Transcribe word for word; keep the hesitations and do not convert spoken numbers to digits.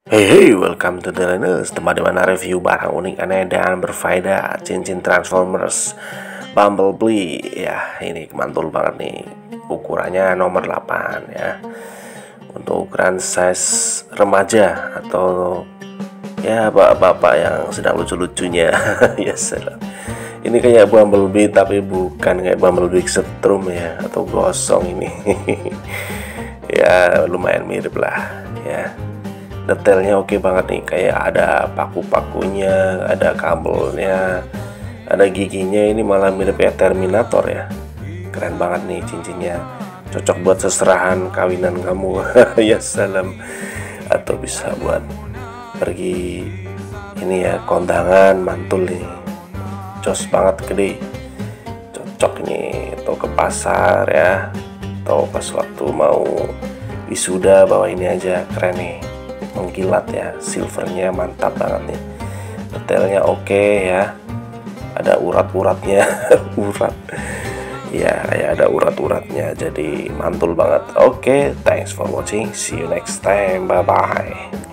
Hey, hey, welcome to the Linus, tempat dimana review barang unik, aneh, dan berfaedah. Cincin Transformers Bumblebee. Ya, ini mantul banget nih. Ukurannya nomor delapan ya. Untuk ukuran size remaja atau ya bapak-bapak yang sedang lucu-lucunya. Ya salah. Ini kayak Bumblebee tapi bukan kayak Bumblebee setrum ya, atau gosong ini. Ya lumayan mirip lah ya. Detailnya oke banget nih, kayak ada paku-pakunya, ada kabelnya, ada giginya. Ini malah mirip kayak Terminator ya. Keren banget nih cincinnya, cocok buat seserahan kawinan kamu. Ya salam. Atau bisa buat pergi ini ya, kondangan mantul nih, jos banget, gede, cocok nih. Atau ke pasar ya, atau pas waktu mau wisuda bawa ini aja, keren nih, mengkilat ya, silvernya mantap banget nih, detailnya oke ya, ada urat-uratnya. Urat ya, ya ada urat-uratnya, jadi mantul banget. Oke, thanks for watching, see you next time, bye bye.